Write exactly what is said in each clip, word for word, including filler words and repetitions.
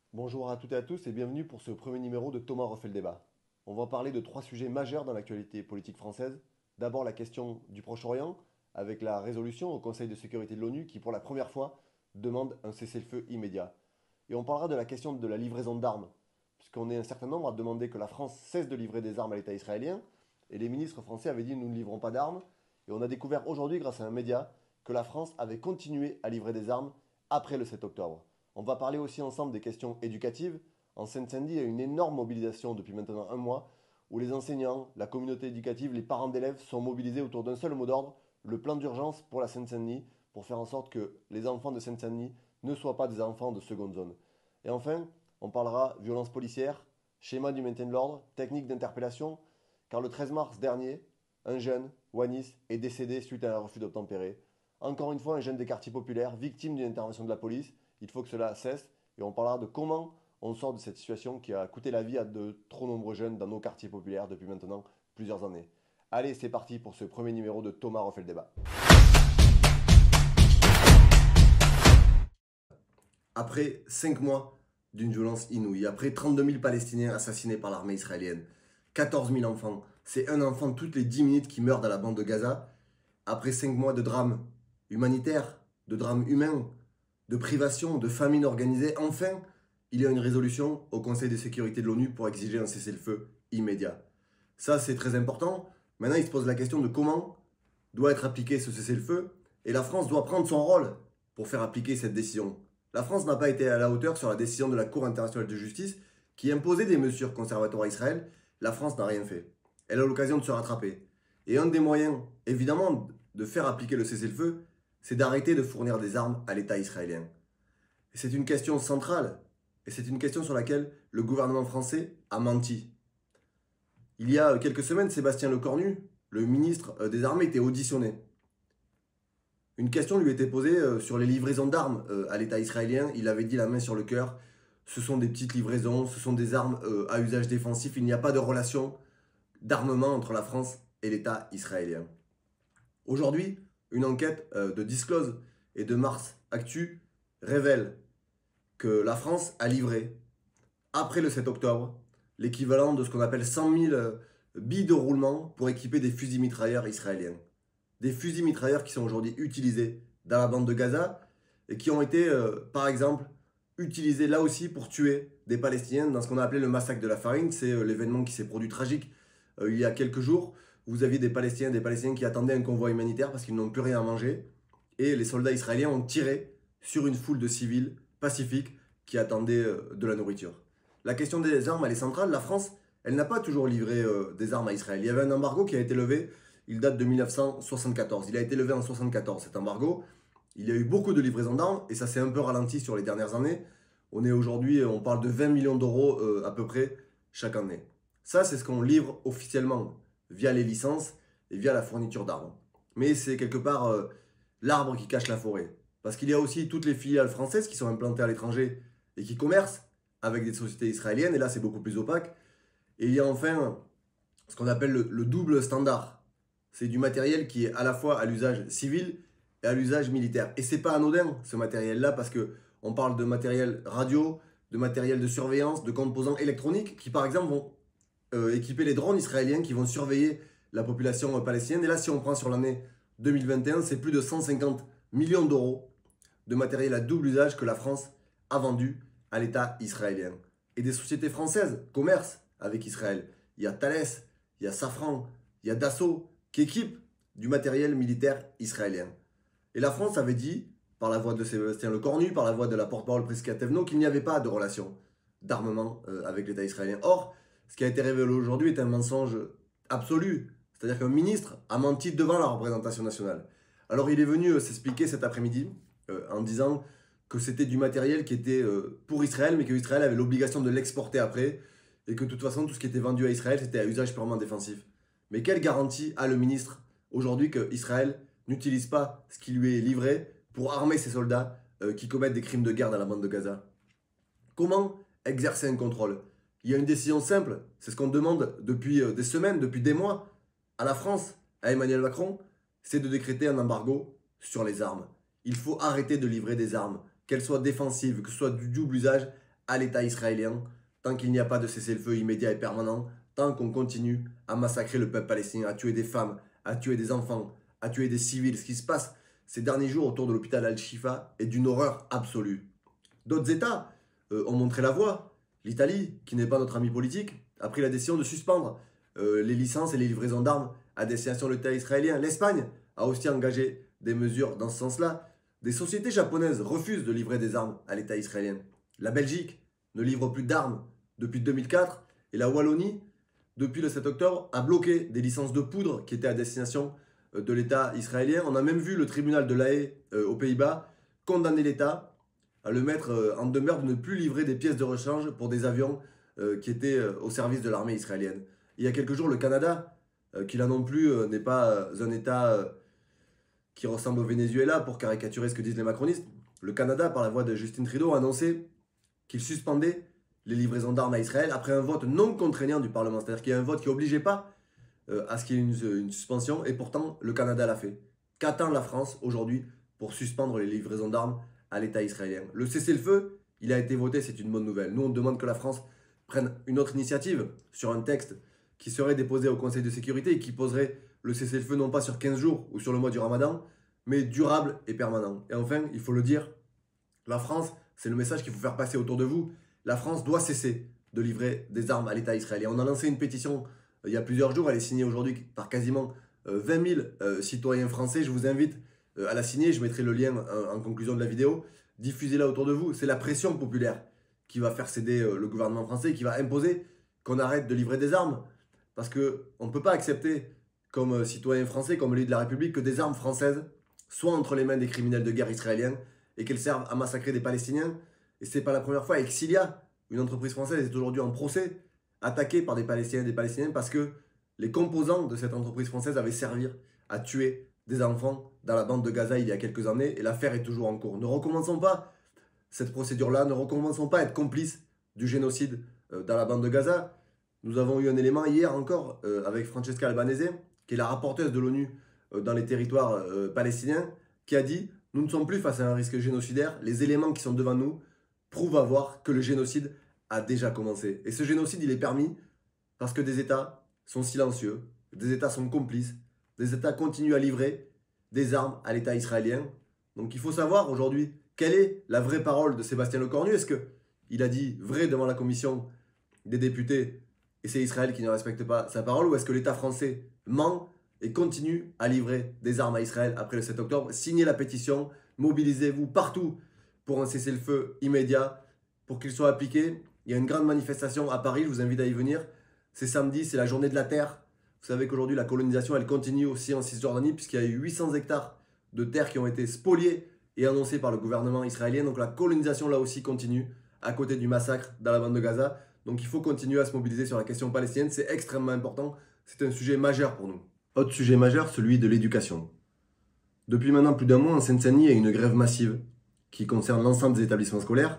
Bonjour à toutes et à tous et bienvenue pour ce premier numéro de Thomas refait le débat. On va parler de trois sujets majeurs dans l'actualité politique française. D'abord la question du Proche-Orient, avec la résolution au Conseil de sécurité de l'ONU qui pour la première fois demande un cessez-le-feu immédiat. Et on parlera de la question de la livraison d'armes, puisqu'on est un certain nombre à demander que la France cesse de livrer des armes à l'État israélien, et les ministres français avaient dit nous ne livrons pas d'armes, et on a découvert aujourd'hui grâce à un média que la France avait continué à livrer des armes après le sept octobre. On va parler aussi ensemble des questions éducatives. En Seine-Saint-Denis, il y a une énorme mobilisation depuis maintenant un mois où les enseignants, la communauté éducative, les parents d'élèves sont mobilisés autour d'un seul mot d'ordre, le plan d'urgence pour la Seine-Saint-Denis, pour faire en sorte que les enfants de Seine-Saint-Denis ne soient pas des enfants de seconde zone. Et enfin, on parlera violence policière, schéma du maintien de l'ordre, technique d'interpellation, car le treize mars dernier, un jeune, Wanis, est décédé suite à un refus d'obtempérer. Encore une fois, un jeune des quartiers populaires, victime d'une intervention de la police. Il faut que cela cesse et on parlera de comment on sort de cette situation qui a coûté la vie à de trop nombreux jeunes dans nos quartiers populaires depuis maintenant plusieurs années. Allez, c'est parti pour ce premier numéro de Thomas refait le débat. Après cinq mois d'une violence inouïe, après trente-deux mille Palestiniens assassinés par l'armée israélienne, quatorze mille enfants, c'est un enfant toutes les dix minutes qui meurt dans la bande de Gaza, après cinq mois de drame humanitaire, de drame humain, de privation, de famine organisée, enfin, il y a une résolution au Conseil de sécurité de l'ONU pour exiger un cessez-le-feu immédiat. Ça, c'est très important. Maintenant, il se pose la question de comment doit être appliqué ce cessez-le-feu, et la France doit prendre son rôle pour faire appliquer cette décision. La France n'a pas été à la hauteur sur la décision de la Cour internationale de justice qui imposait des mesures conservatoires à Israël. La France n'a rien fait. Elle a l'occasion de se rattraper. Et un des moyens, évidemment, de faire appliquer le cessez-le-feu, c'est d'arrêter de fournir des armes à l'État israélien. Et c'est une question centrale, et c'est une question sur laquelle le gouvernement français a menti. Il y a quelques semaines, Sébastien Lecornu, le ministre des Armées, était auditionné. Une question lui était posée sur les livraisons d'armes à l'État israélien. Il avait dit la main sur le cœur, ce sont des petites livraisons, ce sont des armes à usage défensif. Il n'y a pas de relation d'armement entre la France et l'État israélien. Aujourd'hui, une enquête de Disclose et de Mars Actu révèle que la France a livré, après le sept octobre, l'équivalent de ce qu'on appelle cent mille billes de roulement pour équiper des fusils mitrailleurs israéliens. Des fusils mitrailleurs qui sont aujourd'hui utilisés dans la bande de Gaza et qui ont été, euh, par exemple, utilisés là aussi pour tuer des Palestiniens dans ce qu'on a appelé le massacre de la Farine. C'est euh, l'événement qui s'est produit tragique euh, il y a quelques jours. Vous aviez des Palestiniens, des Palestiniens qui attendaient un convoi humanitaire parce qu'ils n'ont plus rien à manger. Et les soldats israéliens ont tiré sur une foule de civils pacifiques qui attendaient euh, de la nourriture. La question des armes, elle est centrale. La France, elle n'a pas toujours livré euh, des armes à Israël. Il y avait un embargo qui a été levé. Il date de mille neuf cent soixante-quatorze. Il a été levé en soixante-quatorze, cet embargo. Il y a eu beaucoup de livraisons d'armes et ça s'est un peu ralenti sur les dernières années. On est aujourd'hui, on parle de vingt millions d'euros euh, à peu près chaque année. Ça, c'est ce qu'on livre officiellement via les licences et via la fourniture d'armes. Mais c'est quelque part euh, l'arbre qui cache la forêt. Parce qu'il y a aussi toutes les filiales françaises qui sont implantées à l'étranger et qui commercent avec des sociétés israéliennes. Et là, c'est beaucoup plus opaque. Et il y a enfin ce qu'on appelle le, le double standard. C'est du matériel qui est à la fois à l'usage civil et à l'usage militaire. Et c'est pas anodin ce matériel-là parce que on parle de matériel radio, de matériel de surveillance, de composants électroniques qui par exemple vont euh, équiper les drones israéliens qui vont surveiller la population palestinienne. Et là, si on prend sur l'année deux mille vingt et un, c'est plus de cent cinquante millions d'euros de matériel à double usage que la France a vendu à l'État israélien. Et des sociétés françaises commercent avec Israël. Il y a Thales, il y a Safran, il y a Dassault qui équipe du matériel militaire israélien. Et la France avait dit, par la voix de Sébastien Lecornu, par la voix de la porte-parole Prisca Thévenot, qu'il n'y avait pas de relation d'armement euh, avec l'État israélien. Or, ce qui a été révélé aujourd'hui est un mensonge absolu. C'est-à-dire qu'un ministre a menti devant la représentation nationale. Alors il est venu euh, s'expliquer cet après-midi euh, en disant que c'était du matériel qui était euh, pour Israël, mais que Israël avait l'obligation de l'exporter après, et que de toute façon, tout ce qui était vendu à Israël, c'était à usage purement défensif. Mais quelle garantie a le ministre aujourd'hui qu'Israël n'utilise pas ce qui lui est livré pour armer ses soldats euh, qui commettent des crimes de guerre dans la bande de Gaza? Comment exercer un contrôle? Il y a une décision simple, c'est ce qu'on demande depuis euh, des semaines, depuis des mois à la France, à Emmanuel Macron, c'est de décréter un embargo sur les armes. Il faut arrêter de livrer des armes, qu'elles soient défensives, que ce soit du double usage, à l'État israélien, tant qu'il n'y a pas de cessez-le-feu immédiat et permanent, tant qu'on continue à massacrer le peuple palestinien, à tuer des femmes, à tuer des enfants, à tuer des civils. Ce qui se passe ces derniers jours autour de l'hôpital Al-Shifa est d'une horreur absolue. D'autres États euh, ont montré la voie. L'Italie, qui n'est pas notre ami politique, a pris la décision de suspendre euh, les licences et les livraisons d'armes à destination de l'État israélien. L'Espagne a aussi engagé des mesures dans ce sens-là. Des sociétés japonaises refusent de livrer des armes à l'État israélien. La Belgique ne livre plus d'armes depuis deux mille quatre et la Wallonie, depuis le sept octobre, a bloqué des licences de poudre qui étaient à destination de l'État israélien. On a même vu le tribunal de La Haye euh, aux Pays-Bas condamner l'État à le mettre euh, en demeure de ne plus livrer des pièces de rechange pour des avions euh, qui étaient euh, au service de l'armée israélienne. Il y a quelques jours, le Canada, euh, qui là non plus euh, n'est pas euh, un État euh, qui ressemble au Venezuela pour caricaturer ce que disent les macronistes, le Canada, par la voix de Justin Trudeau, a annoncé qu'il suspendait les livraisons d'armes à Israël après un vote non contraignant du Parlement. C'est-à-dire qu'il y a un vote qui n'obligeait pas euh, à ce qu'il y ait une, une suspension, et pourtant le Canada l'a fait. Qu'attend la France aujourd'hui pour suspendre les livraisons d'armes à l'État israélien? Le cessez-le-feu, il a été voté, c'est une bonne nouvelle. Nous, on demande que la France prenne une autre initiative sur un texte qui serait déposé au Conseil de sécurité et qui poserait le cessez-le-feu non pas sur quinze jours ou sur le mois du Ramadan, mais durable et permanent. Et enfin, il faut le dire, la France, c'est le message qu'il faut faire passer autour de vous, la France doit cesser de livrer des armes à l'État israélien. On a lancé une pétition euh, il y a plusieurs jours, elle est signée aujourd'hui par quasiment euh, vingt mille euh, citoyens français. Je vous invite euh, à la signer, je mettrai le lien euh, en conclusion de la vidéo. Diffusez-la autour de vous, c'est la pression populaire qui va faire céder euh, le gouvernement français, qui va imposer qu'on arrête de livrer des armes. Parce qu'on ne peut pas accepter, comme euh, citoyen français, comme élu de la République, que des armes françaises soient entre les mains des criminels de guerre israéliens et qu'elles servent à massacrer des Palestiniens. Et ce n'est pas la première fois. Exilia, une entreprise française, est aujourd'hui en procès, attaquée par des Palestiniens et des Palestiniennes parce que les composants de cette entreprise française avaient servi à tuer des enfants dans la bande de Gaza il y a quelques années, et l'affaire est toujours en cours. Ne recommençons pas cette procédure-là, ne recommençons pas à être complices du génocide euh, dans la bande de Gaza. Nous avons eu un élément hier encore euh, avec Francesca Albanese, qui est la rapporteuse de l'ONU euh, dans les territoires euh, palestiniens, qui a dit « Nous ne sommes plus face à un risque génocidaire, les éléments qui sont devant nous prouvent à voir que le génocide a déjà commencé. » Et ce génocide, il est permis parce que des États sont silencieux, des États sont complices, des États continuent à livrer des armes à l'État israélien. Donc il faut savoir aujourd'hui quelle est la vraie parole de Sébastien Lecornu. Est-ce qu'il a dit vrai devant la commission des députés et c'est Israël qui ne respecte pas sa parole, ou est-ce que l'État français ment et continue à livrer des armes à Israël après le sept octobre? Signez la pétition, mobilisez-vous partout pour un cessez-le-feu immédiat, pour qu'il soit appliqué. Il y a une grande manifestation à Paris, je vous invite à y venir. C'est samedi, c'est la journée de la terre. Vous savez qu'aujourd'hui la colonisation, elle continue aussi en Cisjordanie, puisqu'il y a eu huit cents hectares de terre qui ont été spoliés et annoncés par le gouvernement israélien. Donc la colonisation là aussi continue, à côté du massacre dans la bande de Gaza. Donc il faut continuer à se mobiliser sur la question palestinienne, c'est extrêmement important, c'est un sujet majeur pour nous. Autre sujet majeur, celui de l'éducation. Depuis maintenant plus d'un mois, en Seine-Saint-Denis, il y a une grève massive qui concerne l'ensemble des établissements scolaires.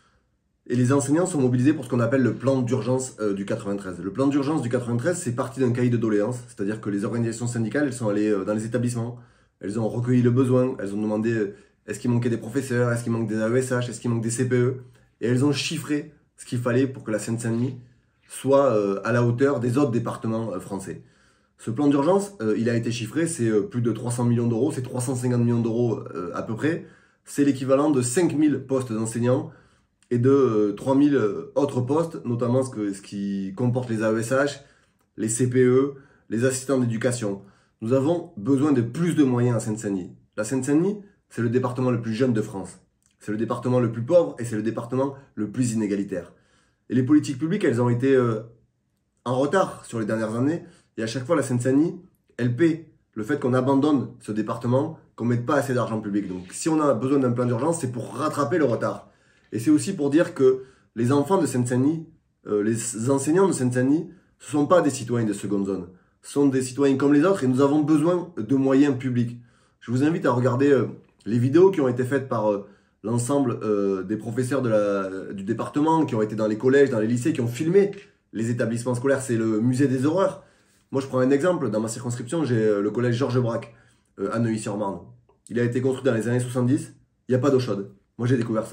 Et les enseignants sont mobilisés pour ce qu'on appelle le plan d'urgence euh, du quatre-vingt-treize. Le plan d'urgence du quatre-vingt-treize, c'est parti d'un cahier de doléances, c'est-à-dire que les organisations syndicales, elles sont allées euh, dans les établissements, elles ont recueilli le besoin, elles ont demandé euh, est-ce qu'il manquait des professeurs, est-ce qu'il manque des A E S H, est-ce qu'il manque des C P E, et elles ont chiffré ce qu'il fallait pour que la Seine-Saint-Denis soit euh, à la hauteur des autres départements euh, français. Ce plan d'urgence, euh, il a été chiffré, c'est euh, plus de trois cents millions d'euros, c'est trois cent cinquante millions d'euros euh, à peu près. C'est l'équivalent de cinq mille postes d'enseignants et de euh, trois mille euh, autres postes, notamment ce, que, ce qui comporte les A E S H, les C P E, les assistants d'éducation. Nous avons besoin de plus de moyens à Seine-Saint-Denis. La Seine-Saint-Denis, c'est le département le plus jeune de France. C'est le département le plus pauvre et c'est le département le plus inégalitaire. Et les politiques publiques, elles ont été euh, en retard sur les dernières années. Et à chaque fois, la Seine-Saint-Denis, elle paie le fait qu'on abandonne ce département, qu'on ne mette pas assez d'argent public. Donc si on a besoin d'un plan d'urgence, c'est pour rattraper le retard. Et c'est aussi pour dire que les enfants de Seine-Saint-Denis, euh, les enseignants de Seine-Saint-Denis, ce ne sont pas des citoyens de seconde zone. Ce sont des citoyens comme les autres et nous avons besoin de moyens publics. Je vous invite à regarder euh, les vidéos qui ont été faites par euh, l'ensemble euh, des professeurs de la, du département, qui ont été dans les collèges, dans les lycées, qui ont filmé les établissements scolaires. C'est le musée des horreurs. Moi, je prends un exemple. Dans ma circonscription, j'ai euh, le collège Georges Braque euh, à Neuilly-sur-Marne. Il a été construit dans les années soixante-dix. Il n'y a pas d'eau chaude. Moi, j'ai découvert ça.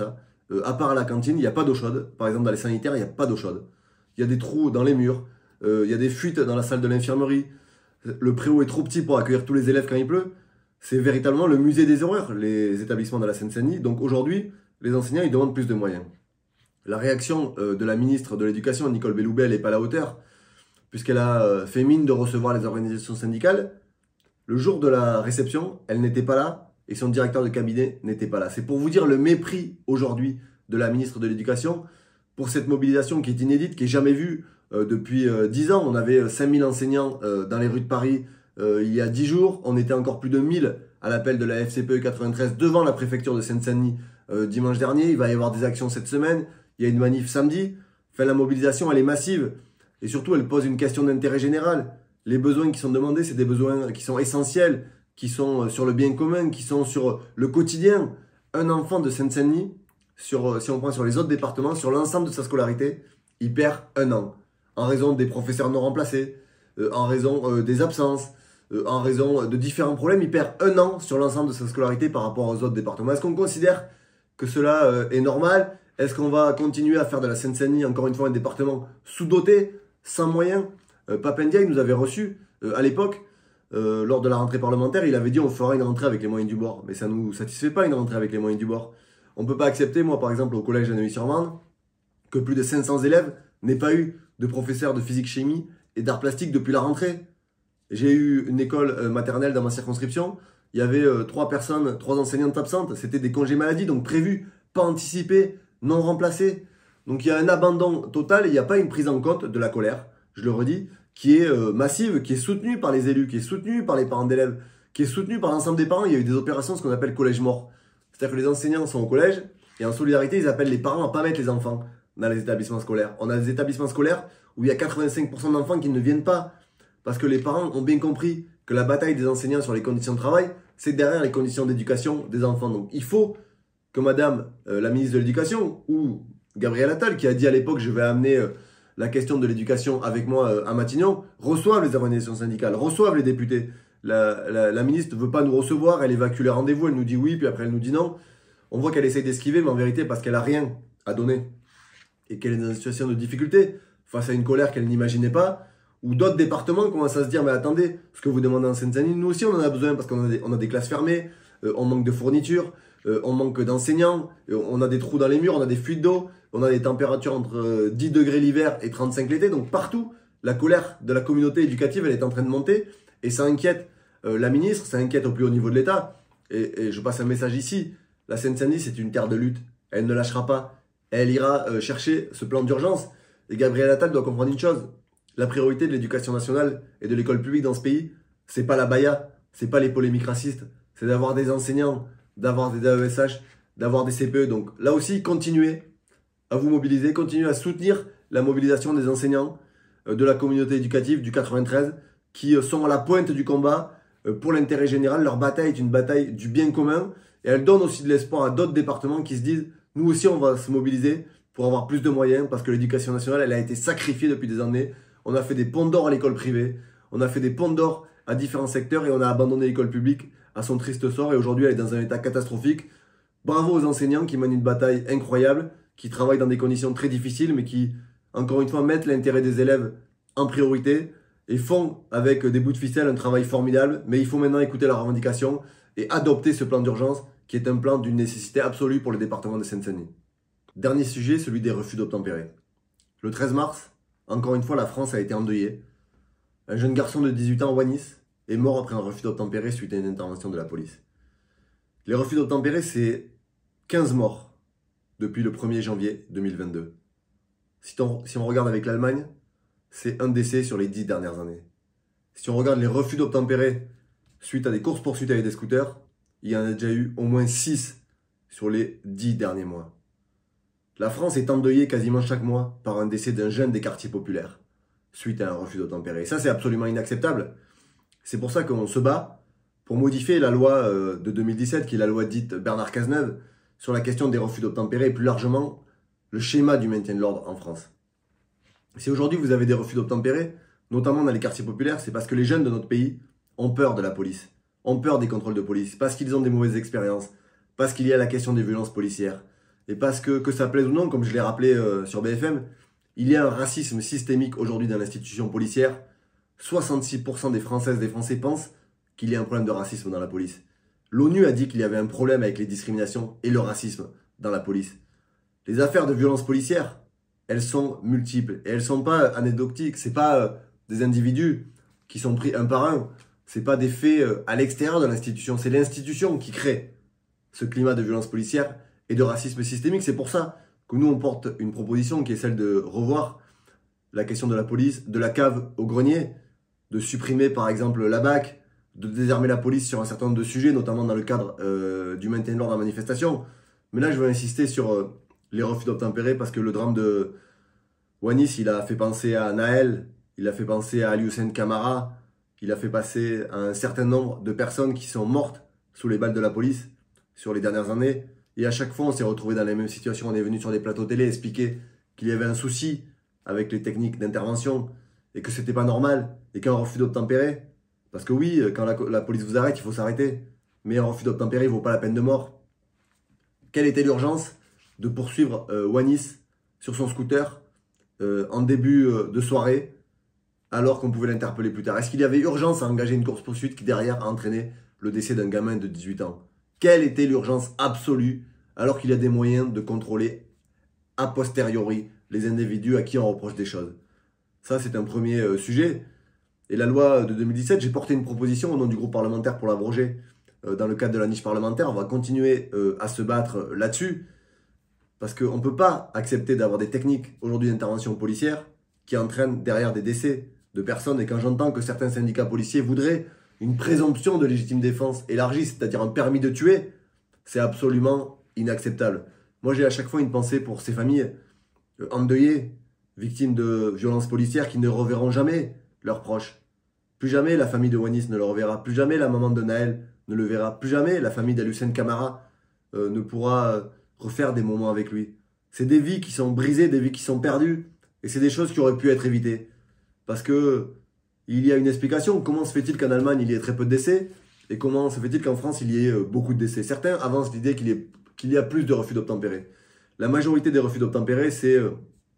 Euh, à part à la cantine, il n'y a pas d'eau chaude. Par exemple, dans les sanitaires, il n'y a pas d'eau chaude. Il y a des trous dans les murs. Euh, il y a des fuites dans la salle de l'infirmerie. Le préau est trop petit pour accueillir tous les élèves quand il pleut. C'est véritablement le musée des horreurs, les établissements de la Seine-Saint-Denis. Donc aujourd'hui, les enseignants, ils demandent plus de moyens. La réaction euh, de la ministre de l'Éducation, Nicole Belloubet, n'est pas à la hauteur, puisqu'elle a euh, fait mine de recevoir les organisations syndicales. Le jour de la réception, elle n'était pas là et son directeur de cabinet n'était pas là. C'est pour vous dire le mépris aujourd'hui de la ministre de l'Éducation pour cette mobilisation qui est inédite, qui n'est jamais vue euh, depuis euh, dix ans. On avait cinq mille enseignants euh, dans les rues de Paris euh, il y a dix jours. On était encore plus de mille à l'appel de la F C P E quatre-vingt-treize devant la préfecture de Seine-Saint-Denis euh, dimanche dernier. Il va y avoir des actions cette semaine. Il y a une manif samedi. Enfin, la mobilisation, elle est massive. Et surtout, elle pose une question d'intérêt général. Les besoins qui sont demandés, c'est des besoins qui sont essentiels, qui sont sur le bien commun, qui sont sur le quotidien. Un enfant de Seine-Saint-Denis, sur, si on prend sur les autres départements, sur l'ensemble de sa scolarité, il perd un an. En raison des professeurs non remplacés, euh, en raison euh, des absences, euh, en raison de différents problèmes, il perd un an sur l'ensemble de sa scolarité par rapport aux autres départements. Est-ce qu'on considère que cela euh, est normal? Est-ce qu'on va continuer à faire de la Seine-Saint-Denis, encore une fois, un département sous-doté, sans moyens? euh, Pape Ndiaye nous avait reçus euh, à l'époque, euh, lors de la rentrée parlementaire, il avait dit on fera une rentrée avec les moyens du bord. Mais ça ne nous satisfait pas, une rentrée avec les moyens du bord. On ne peut pas accepter, moi par exemple, au collège de Neuilly-sur-Marne, que plus de cinq cents élèves n'aient pas eu de professeur de physique-chimie et d'art plastique depuis la rentrée. J'ai eu une école euh, maternelle dans ma circonscription, il y avait euh, trois personnes, trois enseignantes absentes, c'était des congés maladie, donc prévus, pas anticipés, non remplacés. Donc il y a un abandon total et il n'y a pas une prise en compte de la colère, je le redis, qui est euh, massive, qui est soutenue par les élus, qui est soutenue par les parents d'élèves, qui est soutenue par l'ensemble des parents. Il y a eu des opérations, ce qu'on appelle collège mort. C'est-à-dire que les enseignants sont au collège et en solidarité, ils appellent les parents à ne pas mettre les enfants dans les établissements scolaires. On a des établissements scolaires où il y a quatre-vingt-cinq pour cent d'enfants qui ne viennent pas parce que les parents ont bien compris que la bataille des enseignants sur les conditions de travail, c'est derrière les conditions d'éducation des enfants. Donc il faut que madame euh, la ministre de l'Éducation ou Gabriel Attal, qui a dit à l'époque je vais amener euh, la question de l'éducation avec moi euh, à Matignon, reçoivent les organisations syndicales, reçoivent les députés. La, la, la ministre ne veut pas nous recevoir, elle évacue les rendez-vous, elle nous dit oui, puis après elle nous dit non. On voit qu'elle essaye d'esquiver, mais en vérité parce qu'elle n'a rien à donner et qu'elle est dans une situation de difficulté face à une colère qu'elle n'imaginait pas, ou d'autres départements commencent à se dire mais attendez, ce que vous demandez en Seine-Saint-Denis, nous aussi on en a besoin parce qu'on a des, on a des classes fermées, euh, on manque de fournitures, euh, on manque d'enseignants, euh, on a des trous dans les murs, on a des fuites d'eau, on a des températures entre dix degrés l'hiver et trente-cinq l'été, donc partout la colère de la communauté éducative elle est en train de monter et ça inquiète euh, la ministre, ça inquiète au plus haut niveau de l'État. Et, et je passe un message ici, la Seine-Saint-Denis c'est une terre de lutte, elle ne lâchera pas, elle ira euh, chercher ce plan d'urgence. Et Gabriel Attal doit comprendre une chose, la priorité de l'éducation nationale et de l'école publique dans ce pays, c'est pas la baya, c'est pas les polémiques racistes, c'est d'avoir des enseignants, d'avoir des A E S H, d'avoir des C P E. Donc là aussi, continuez à vous mobiliser, continuez à soutenir la mobilisation des enseignants euh, de la communauté éducative du quatre-vingt-treize qui euh, sont à la pointe du combat euh, pour l'intérêt général. Leur bataille est une bataille du bien commun et elle donne aussi de l'espoir à d'autres départements qui se disent nous aussi on va se mobiliser pour avoir plus de moyens parce que l'éducation nationale elle a été sacrifiée depuis des années. On a fait des ponts d'or à l'école privée, on a fait des ponts d'or à différents secteurs et on a abandonné l'école publique à son triste sort et aujourd'hui elle est dans un état catastrophique. Bravo aux enseignants qui mènent une bataille incroyable, qui travaillent dans des conditions très difficiles mais qui, encore une fois, mettent l'intérêt des élèves en priorité et font avec des bouts de ficelle un travail formidable. Mais il faut maintenant écouter leurs revendications et adopter ce plan d'urgence qui est un plan d'une nécessité absolue pour le département de Seine-Saint-Denis. Dernier sujet, celui des refus d'obtempérer. Le treize mars, encore une fois, la France a été endeuillée. Un jeune garçon de dix-huit ans, Wanis, est mort après un refus d'obtempérer suite à une intervention de la police. Les refus d'obtempérer, c'est quinze morts depuis le premier janvier deux mille vingt-deux. Si on, si on regarde avec l'Allemagne, c'est un décès sur les dix dernières années. Si on regarde les refus d'obtempérer suite à des courses-poursuites avec des scooters, il y en a déjà eu au moins six sur les dix derniers mois. La France est endeuillée quasiment chaque mois par un décès d'un jeune des quartiers populaires suite à un refus d'obtempérer. Et ça, c'est absolument inacceptable. C'est pour ça qu'on se bat pour modifier la loi de deux mille dix-sept, qui est la loi dite Bernard Cazeneuve, sur la question des refus d'obtempérer et plus largement le schéma du maintien de l'ordre en France. Si aujourd'hui vous avez des refus d'obtempérer, notamment dans les quartiers populaires, c'est parce que les jeunes de notre pays ont peur de la police, ont peur des contrôles de police, parce qu'ils ont des mauvaises expériences, parce qu'il y a la question des violences policières. Et parce que, que ça plaise ou non, comme je l'ai rappelé euh, sur B F M, il y a un racisme systémique aujourd'hui dans l'institution policière. soixante-six pour cent des Françaises et des Français pensent qu'il y a un problème de racisme dans la police. L'ONU a dit qu'il y avait un problème avec les discriminations et le racisme dans la police. Les affaires de violence policière, elles sont multiples et elles ne sont pas anecdotiques. Ce n'est pas euh, des individus qui sont pris un par un. Ce n'est pas des faits euh, à l'extérieur de l'institution. C'est l'institution qui crée ce climat de violence policière et de racisme systémique. C'est pour ça que nous, on porte une proposition qui est celle de revoir la question de la police, de la cave au grenier, de supprimer par exemple la B A C, de désarmer la police sur un certain nombre de sujets, notamment dans le cadre euh, du maintien de l'ordre en manifestation. Mais là, je veux insister sur euh, les refus d'obtempérer parce que le drame de Wanis, il a fait penser à Naël, il a fait penser à Alioussène Camara, il a fait passer à un certain nombre de personnes qui sont mortes sous les balles de la police sur les dernières années. Et à chaque fois, on s'est retrouvé dans les mêmes situations. On est venu sur des plateaux télé expliquer qu'il y avait un souci avec les techniques d'intervention et que c'était pas normal et qu'un refus d'obtempérer, parce que oui, quand la, la police vous arrête, il faut s'arrêter, mais un refus d'obtempérer ne vaut pas la peine de mort. Quelle était l'urgence de poursuivre euh, Wanis sur son scooter euh, en début euh, de soirée alors qu'on pouvait l'interpeller plus tard? Est-ce qu'il y avait urgence à engager une course-poursuite qui derrière a entraîné le décès d'un gamin de dix-huit ans? Quelle était l'urgence absolue alors qu'il y a des moyens de contrôler a posteriori les individus à qui on reproche des choses? Ça, c'est un premier euh, sujet. Et la loi de deux mille dix-sept, j'ai porté une proposition au nom du groupe parlementaire pour l'abroger euh, dans le cadre de la niche parlementaire. On va continuer euh, à se battre euh, là-dessus parce qu'on ne peut pas accepter d'avoir des techniques aujourd'hui d'intervention policière qui entraînent derrière des décès de personnes. Et quand j'entends que certains syndicats policiers voudraient une présomption de légitime défense élargie, c'est-à-dire un permis de tuer, c'est absolument inacceptable. Moi, j'ai à chaque fois une pensée pour ces familles euh, endeuillées, victimes de violences policières qui ne reverront jamais leurs proches. Plus jamais la famille de Wanis ne le reverra. Plus jamais la maman de Naël ne le verra. Plus jamais la famille d'Alioussène Camara euh, ne pourra euh, refaire des moments avec lui. C'est des vies qui sont brisées, des vies qui sont perdues. Et c'est des choses qui auraient pu être évitées. Parce que il y a une explication. Comment se fait-il qu'en Allemagne, il y ait très peu de décès? Et comment se fait-il qu'en France, il y ait euh, beaucoup de décès? Certains avancent l'idée qu'il y, ait, qu'il y a plus de refus d'obtempérer. La majorité des refus d'obtempérer, c'est euh,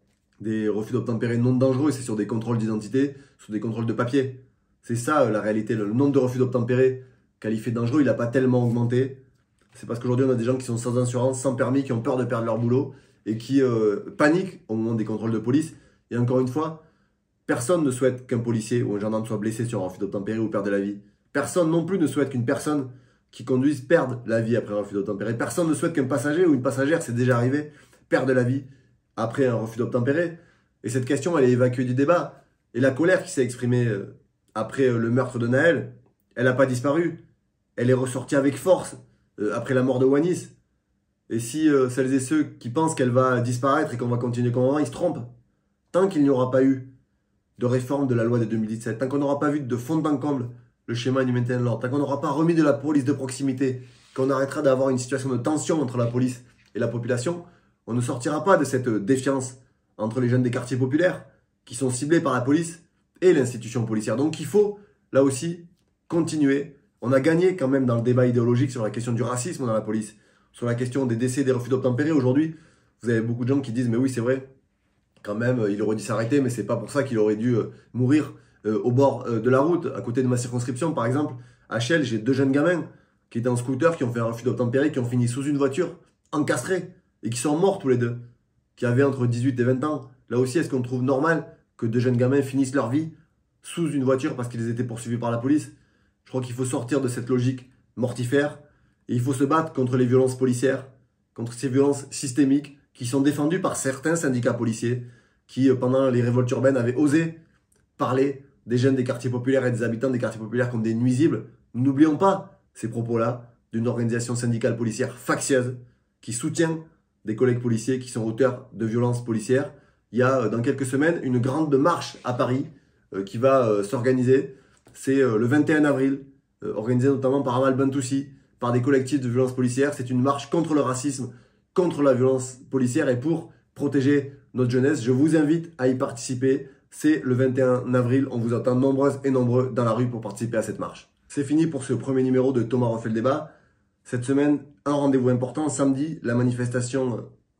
des refus d'obtempérer non dangereux. C'est sur des contrôles d'identité, sur des contrôles de papier. C'est ça la réalité. Le nombre de refus d'obtempérer qualifiés dangereux, il n'a pas tellement augmenté. C'est parce qu'aujourd'hui, on a des gens qui sont sans assurance, sans permis, qui ont peur de perdre leur boulot et qui euh, paniquent au moment des contrôles de police. Et encore une fois, personne ne souhaite qu'un policier ou un gendarme soit blessé sur un refus d'obtempérer ou perde la vie. Personne non plus ne souhaite qu'une personne qui conduise perde la vie après un refus d'obtempérer. Personne ne souhaite qu'un passager ou une passagère, c'est déjà arrivé, perde la vie après un refus d'obtempérer. Et cette question, elle est évacuée du débat. Et la colère qui s'est exprimée euh, après euh, le meurtre de Naël, elle n'a pas disparu. Elle est ressortie avec force euh, après la mort de Wanis. Et si euh, celles et ceux qui pensent qu'elle va disparaître et qu'on va continuer comme avant, ils se trompent. Tant qu'il n'y aura pas eu de réforme de la loi de deux mille dix-sept, tant qu'on n'aura pas vu de fond en comble le schéma du maintien de l'ordre, tant qu'on n'aura pas remis de la police de proximité, qu'on arrêtera d'avoir une situation de tension entre la police et la population, on ne sortira pas de cette défiance entre les jeunes des quartiers populaires qui sont ciblés par la police et l'institution policière. Donc il faut, là aussi, continuer. On a gagné quand même dans le débat idéologique sur la question du racisme dans la police, sur la question des décès, des refus d'obtempérer. Aujourd'hui, vous avez beaucoup de gens qui disent « mais oui, c'est vrai, quand même, il aurait dû s'arrêter, mais c'est pas pour ça qu'il aurait dû euh, mourir euh, au bord euh, de la route, à côté de ma circonscription, par exemple. À Chelles, j'ai deux jeunes gamins qui étaient en scooter, qui ont fait un refus d'obtempérer, qui ont fini sous une voiture, encastrés, et qui sont morts tous les deux, qui avaient entre dix-huit et vingt ans. Là aussi, est-ce qu'on trouve normal que deux jeunes gamins finissent leur vie sous une voiture parce qu'ils étaient poursuivis par la police? Je crois qu'il faut sortir de cette logique mortifère, et il faut se battre contre les violences policières, contre ces violences systémiques, qui sont défendus par certains syndicats policiers qui, pendant les révoltes urbaines, avaient osé parler des jeunes des quartiers populaires et des habitants des quartiers populaires comme des nuisibles. Nous n'oublions pas ces propos-là d'une organisation syndicale policière factieuse qui soutient des collègues policiers qui sont auteurs de violences policières. Il y a dans quelques semaines une grande marche à Paris euh, qui va euh, s'organiser. C'est euh, le vingt et un avril, euh, organisée notamment par Amal Bentoussi, par des collectifs de violences policières. C'est une marche contre le racisme, contre la violence policière et pour protéger notre jeunesse. Je vous invite à y participer. C'est le vingt et un avril. On vous attend nombreuses et nombreux dans la rue pour participer à cette marche. C'est fini pour ce premier numéro de Thomas refait le débat. Cette semaine, un rendez-vous important. Samedi, la manifestation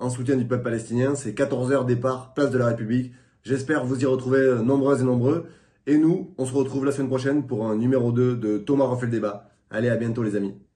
en soutien du peuple palestinien. C'est quatorze heures départ, place de la République. J'espère vous y retrouver nombreuses et nombreux. Et nous, on se retrouve la semaine prochaine pour un numéro deux de Thomas refait le débat. Allez, à bientôt les amis.